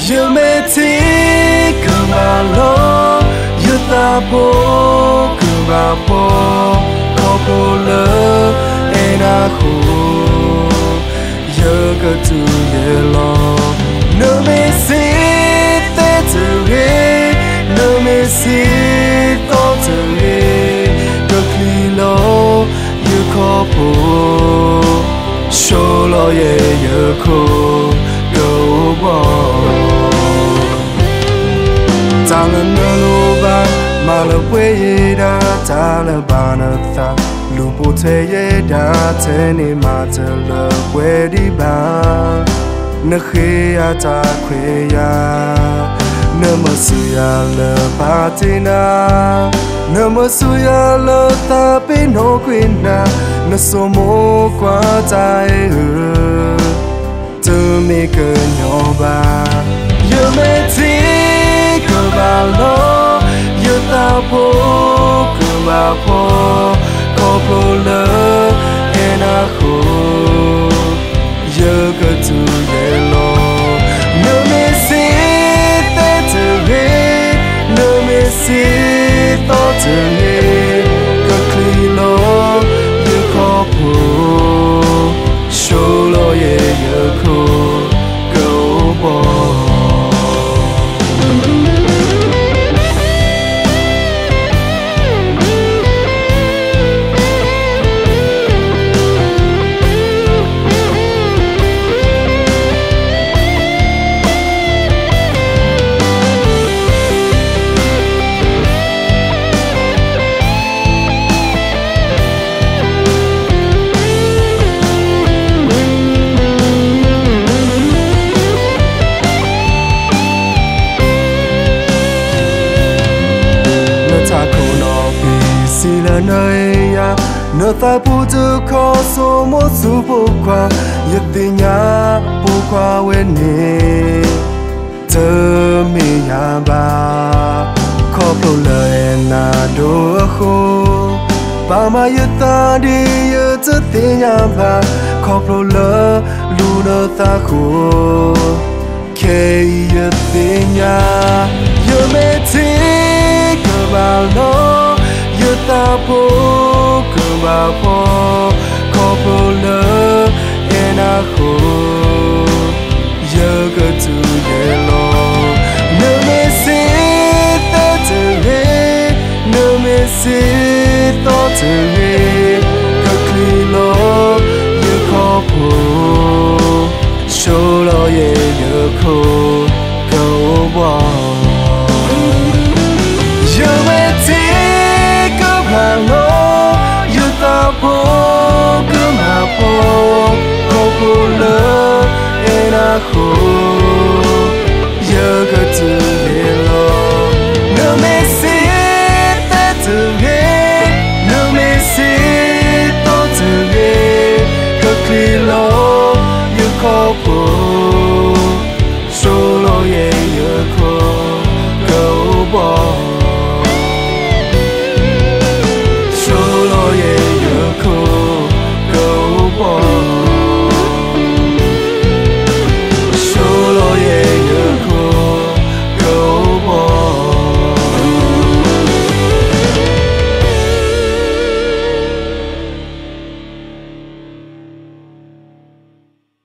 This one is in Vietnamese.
yêu mê thi cứ mà lo yêu ta bố cứ mà bố có bố lỡ em đã khổ yêu cơ tu ye lo no me si te tu ye no me si to tu ye cơ khi lo yêu có bố show lo ye yêu khổ go bo ta là nơ lô ba mà là quê đã ta là ba na ta lu bộ thế đã thế này mà ta là quê đi ba nơ khi ta quê ya nơ mà suy là ba thế na nơ mà suy là ta bên hồ quên na nơ số mô qua tai từ mi cơ nhỏ ba yêu mê thi cơ ba lo yêu ta bố cơ ba bố có bố lỡ em đã khổ yêu cơ tu ye lo no me si te tu ye no me si to tu ye cơ khi lo yêu có bố show lo ye yêu khổ go bo nơi ya nơi ta bu tu khó số một số bu qua nhất tình nhá bu qua quên đi thơ mi ya ba khó pro lời na đồ khô ba mà yêu ta đi yêu chất tình nhá ba khó pro lỡ lu nơ ta khô kê yêu tình nhá yêu mê thi cơ ba lo yêu ta bố cơ ba bố có bố lỡ em đã khổ yêu cơ tu ye lo no me si te tu ye no me si to tu ye cơ khi lo yêu có bố show lo ye yêu khổ go bo yêu me thi mà lo yêu ta bố cứ mà bố có bố lỡ em đã khổ